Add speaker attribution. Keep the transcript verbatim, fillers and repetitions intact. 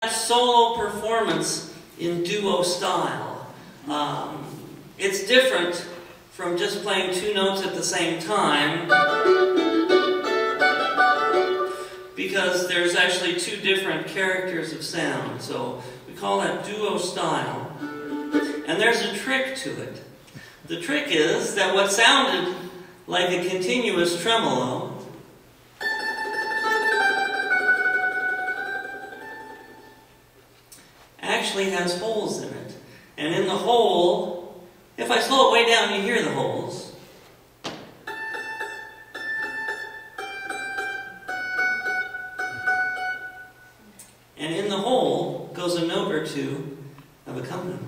Speaker 1: Solo performance in duo style. Um, it's different from just playing two notes at the same time because there's actually two different characters of sound. So we call that duo style. And there's a trick to it. The trick is that what sounded like a continuous tremolo actually has holes in it. And in the hole, if I slow it way down, you hear the holes. And in the hole goes a note or two of accompaniment.